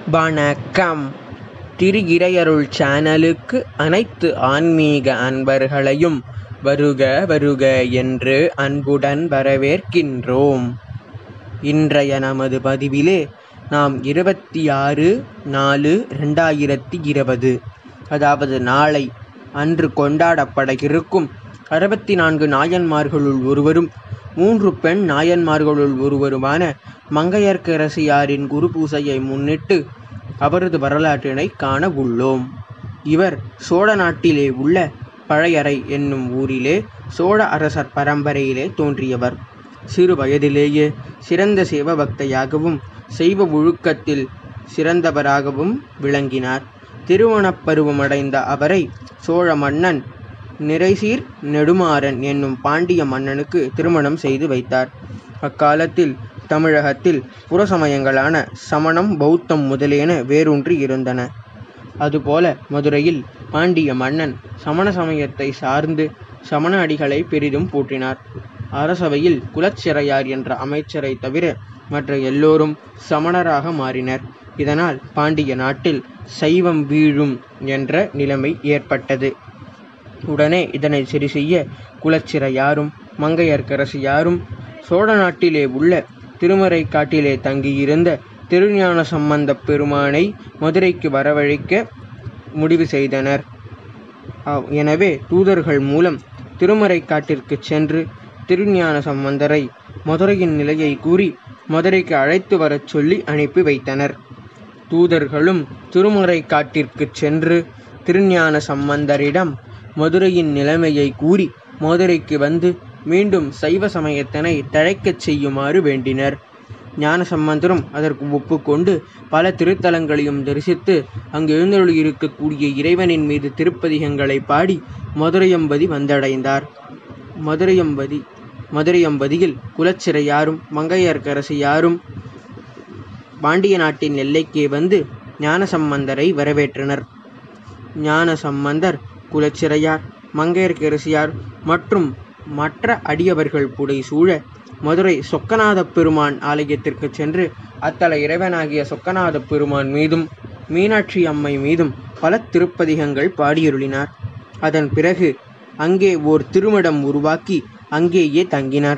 வணக்கம். திரு இறையருள் சேனலுக்கு அனைத்து ஆன்மீக அன்பர்களையும் வருக வருக என்று அன்புடன் வரவேற்கின்றோம். இன்றைய நமது பதிவிலே நாம் 26/4/2020 அதாவது நாளை அன்று கொண்டாடப்பட இருக்கும் 64 நாயன்மார்களுள் ஒருவரும் 3 பெண் நாயன்மார்களுள் ஒருவருமான மங்கையர்க்கரசியாரின் குரு பூசையை முன்னிட்டு அவரது வரலாற்றினை காண உள்ளோம். இவர் சோழ நாட்டிலே உள்ள பழையறை என்னும் ஊரிலே சோழ அரசர் பரம்பரையிலே தோன்றியவர். சிறு வயதிலேயே சிறந்த சிவபக்தையாகவும் செய்வ ஒழுக்கத்தில் சிறந்தவராகவும் விளங்கினார். திருமணப் பருவமடைந்த அவரை சோழ மன்னன் நிறைசீர் நெடுமாறன் என்னும் பாண்டிய மன்னனுக்கு திருமணம் செய்து வைத்தார். அக்காலத்தில் தமிழகத்தில் புறசமயங்களான சமணம், பௌத்தம் முதலியன வேரூன்றி இருந்தன. அதுபோல மதுரையில் பாண்டிய மன்னன் சமண சமயத்தை சார்ந்து சமண அடிகளை பெரிதும் போற்றினார். அரசவையில் குலச்சிறையார் என்ற அமைச்சரை தவிர மற்ற எல்லோரும் சமணராக மாறினர். இதனால் பாண்டிய நாட்டில் சைவம் வீழும் என்ற நிலைமை ஏற்பட்டது. உடனே இதனை சரி செய்ய குலச்சிறையாரும் மங்கையர்க்கரசியாரும் சோழ நாட்டிலே உள்ள திருமறைக்காட்டிலே தங்கியிருந்த திருஞான சம்பந்தப் பெருமானை மதுரைக்கு வரவழைக்க முடிவு செய்தனர். எனவே தூதர்கள் மூலம் திருமறைக்காட்டிற்கு சென்று திருஞான சம்பந்தரை மதுரையின் நிலையை கூறி மதுரைக்கு அழைத்து வரச் சொல்லி அனுப்பி வைத்தனர். தூதர்களும் திருமறைக்காட்டிற்கு சென்று திருஞான சம்பந்தரிடம் மதுரையின் நிலைமையை கூறி மதுரைக்கு வந்து மீண்டும் சைவ சமயத்தினை தழைக்கச் செய்யுமாறு வேண்டினர். ஞானசம்பந்தரும் அதற்கு ஒப்புக்கொண்டு பல திருத்தலங்களையும் தரிசித்து அங்கு எழுந்தருளி இருக்கக்கூடிய இறைவனின் மீது திருப்பதிகங்களை பாடி மதுரையம்பதி வந்தடைந்தார். மதுரையம்பதியில் குலச்சிறையாரும் மங்கையர்க்கரசியாரும் பாண்டிய நாட்டின் எல்லைக்கே வந்து ஞானசம்பந்தரை வரவேற்றனர். ஞானசம்பந்தர் குலச்சிறையார், மங்கையர்க்கரசியார் மற்றும் மற்ற அடியவர்கள் புடை சூழ மதுரை சொக்கநாத பெருமான் ஆலயத்திற்கு சென்று அத்தல இறைவனாகிய சொக்கநாத பெருமான் மீதும் மீனாட்சி அம்மை மீதும் பல திருப்பதிகங்கள் பாடியருளினார். அதன் பிறகு அங்கே ஓர் திருமடம் உருவாக்கி அங்கேயே தங்கினார்.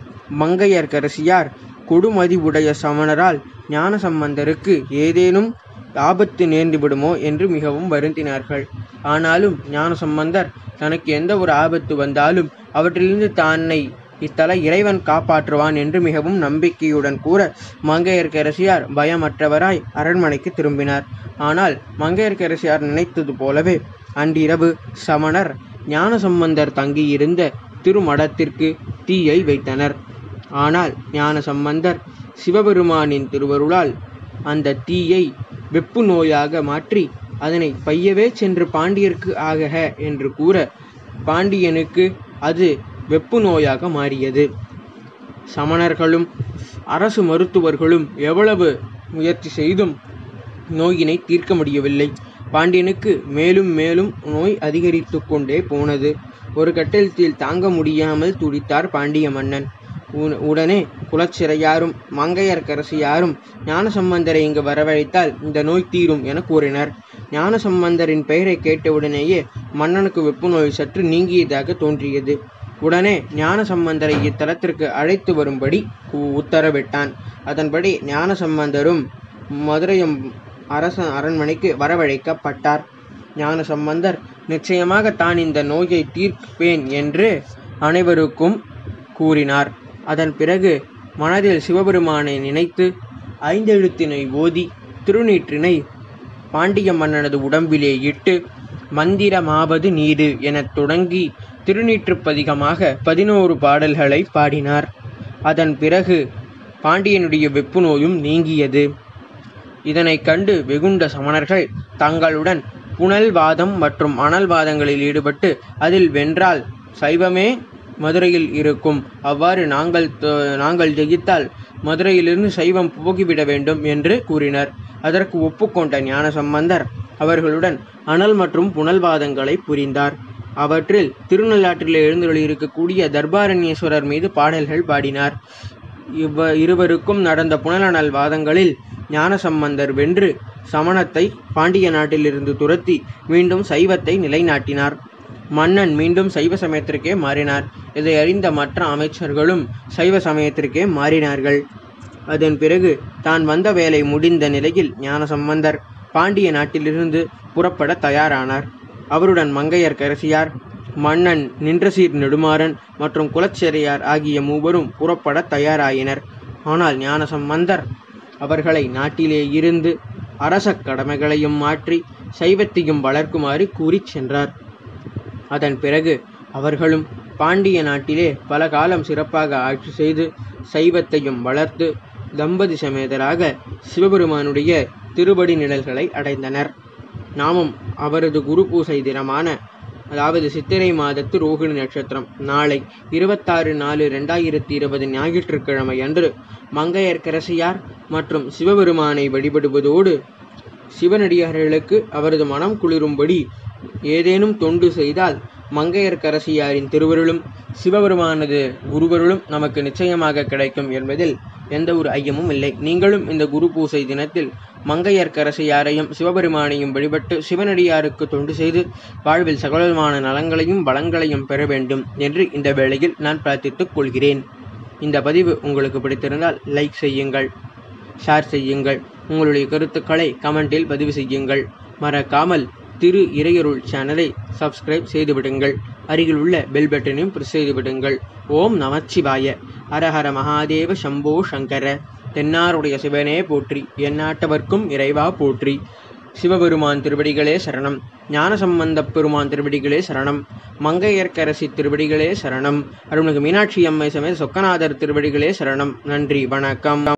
மங்கையர்க்கரசியார் கொடுமதி உடைய சமணரால் ஞானசம்பந்தருக்கு ஏதேனும் ஆபத்து நேர்ந்துவிடுமோ என்று மிகவும் வருந்தினார்கள். ஆனாலும் ஞானசம்பந்தர் தனக்கு எந்த ஒரு ஆபத்து வந்தாலும் அவற்றிலிருந்து தன்னை இத்தல இறைவன் காப்பாற்றுவான் என்று மிகவும் நம்பிக்கையுடன் கூற மங்கையர்க்கரசியார் பயமற்றவராய் அரண்மனைக்கு திரும்பினார். ஆனால் மங்கையர்க்கரசியார் நினைத்தது போலவே அன்றிரவு சமணர் ஞானசம்பந்தர் தங்கியிருந்த திருமடத்திற்கு தீயை வைத்தனர். ஆனால் ஞானசம்பந்தர் சிவபெருமானின் திருவருளால் அந்த தீயை வெப்பு நோயாக மாற்றி அதனை பையவே சென்று பாண்டியர்க்கு ஆகக என்று கூற பாண்டியனுக்கு அது வெப்பு நோயாக மாறியது. சமணர்களும் அரசு மருத்துவர்களும் எவ்வளவு முயற்சி செய்தும் நோயினை தீர்க்க முடியவில்லை. பாண்டியனுக்கு மேலும் மேலும் நோய் அதிகரித்து கொண்டே போனது. ஒரு கட்டத்தில் தாங்க முடியாமல் துடித்தார் பாண்டிய மன்னன். உடனே குலச்சிறையாரும் மங்கையர்க்கரசியாரும் ஞானசம்பந்தரை இங்கு வரவழைத்தால் இந்த நோய் தீரும் என கூறினர். ஞானசம்பந்தரின் பெயரை கேட்டவுடனேயே மன்னனுக்கு வெப்பு நோய் சற்று நீங்கியதாக தோன்றியது. உடனே ஞானசம்பந்தரை இத்தலத்திற்கு அழைத்து வரும்படி உத்தரவிட்டான். அதன்படி ஞானசம்பந்தரும் மதுரையம் அரண்மனைக்கு வரவழைக்கப்பட்டார். ஞானசம்பந்தர் நிச்சயமாக தான் இந்த நோயை தீர்ப்பேன் என்று அனைவருக்கும் கூறினார். அதன் பிறகு மனதில் சிவபெருமானை நினைத்து ஐந்தெழுத்தினை ஓதி திருநீற்றினை பாண்டிய மன்னனது உடம்பிலே இட்டு மந்திரமாவது நீடு எனத் தொடங்கி திருநீற்றுப்பதிகமாக 11 பாடல்களை பாடினார். அதன் பிறகு பாண்டியனுடைய வெப்பு நோயும் நீங்கியது. இதனை கண்டு வெகுண்ட சமணர்கள் தங்களுடன் புனல்வாதம் மற்றும் அனல்வாதங்களில் ஈடுபட்டு அதில் வென்றால் சைவமே மதுரையில் இருக்கும், அவ்வாறு நாங்கள் ஜெயித்தால் மதுரையிலிருந்து சைவம் போகிவிட வேண்டும் என்று கூறினர். அதற்கு ஒப்புக்கொண்ட ஞானசம்பந்தர் அவர்களுடன் அனல் மற்றும் புனல்வாதங்களை புரிந்தார். அவற்றில் திருநள்ளாற்றில் எழுந்தருளி இருக்கக்கூடிய தர்பாரண்யேஸ்வரர் மீது பாடல்கள் பாடினார். இருவருக்கும் நடந்த புனலனல் வாதங்களில் ஞானசம்பந்தர் வென்று சமணத்தை பாண்டிய நாட்டிலிருந்து துரத்தி மீண்டும் சைவத்தை நிலைநாட்டினார். மன்னன் மீண்டும் சைவ சமயத்திற்கே மாறினார். இதை அறிந்த மற்ற அமைச்சர்களும் சைவ சமயத்திற்கே மாறினார்கள். அதன் பிறகு தான் வந்த வேலை முடிந்த நிலையில் ஞானசம்பந்தர் பாண்டிய நாட்டிலிருந்து புறப்பட தயாரானார். அவருடன் மங்கையர்க்கரசியார், மன்னன் நின்றசீர் நெடுமாறன் மற்றும் குலச்சிறையார் ஆகிய மூவரும் புறப்பட தயாராயினர். ஆனால் ஞானசம்பந்தர் அவர்களை நாட்டிலே இருந்து அரச கடமைகளையும் மாற்றி சைவத்தையும் வளர்க்குமாறு கூறிச் சென்றார். அதன் பிறகு அவர்களும் பாண்டிய நாட்டிலே பல காலம் சிறப்பாக ஆட்சி செய்து சைவத்தையும் வளர்த்து தம்பதி சமேதராக சிவபெருமானுடைய திருவடி நிழல்களை அடைந்தனர். நாமும் அவரது குரு பூசை தினமான, அதாவது சித்திரை மாதத்து ரோகிணி நட்சத்திரம், நாளை 26/4/2020 ஞாயிற்றுக்கிழமை அன்று மங்கையர்க்கரசியார் மற்றும் சிவபெருமானை வழிபடுவதோடு சிவனடியார்களுக்கு அவரது மனம் குளிரும்படி ஏதேனும் தொண்டு செய்தால் மங்கையர்க்கரசியாரின் திருவருளும் சிவபெருமானது குருவருளும் நமக்கு நிச்சயமாக கிடைக்கும் என்பதில் எந்த ஒரு ஐயமும் இல்லை. நீங்களும் இந்த குரு பூசை தினத்தில் மங்கையர்க்கரசியாரையும் சிவபெருமானையும் வழிபட்டு சிவனடியாருக்கு தொண்டு செய்து வாழ்வில் சகலமான நலங்களையும் வளங்களையும் பெற வேண்டும் என்று இந்த வேளையில் நான் பிரார்த்தித்துக் கொள்கிறேன். இந்த பதிவு உங்களுக்கு பிடித்திருந்தால் லைக் செய்யுங்கள், ஷேர் செய்யுங்கள், உங்களுடைய கருத்துக்களை கமெண்டில் பதிவு செய்யுங்கள். மறக்காமல் திரு இறையருள் சேனலை சப்ஸ்கிரைப் செய்துவிடுங்கள். அருகில் உள்ள பெல் பட்டனையும் பிரஸ் செய்துவிடுங்கள். ஓம் நமச்சிவாய. ஹரஹர மகாதேவ சம்போ சங்கர. தென்னாருடைய சிவனே போற்றி, எந்நாட்டவர்க்கும் இறைவா போற்றி. சிவபெருமான் திருவடிகளே சரணம். ஞானசம்பந்தப் பெருமான் திருவடிகளே சரணம். மங்கையர்க்கரசி திருவடிகளே சரணம். அருள்மிகு மீனாட்சி அம்மை சமேத சொக்கநாதர் திருவடிகளே சரணம். நன்றி, வணக்கம்.